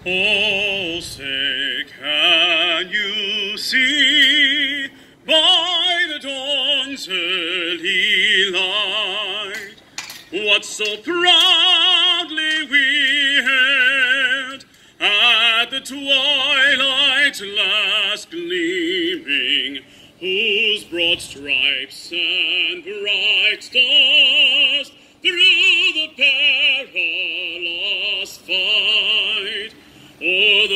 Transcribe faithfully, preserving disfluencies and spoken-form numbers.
Oh, say, can you see by the dawn's early light what so proudly we hailed at the twilight last gleaming, whose broad stripes and bright stars through the perilous fight o'er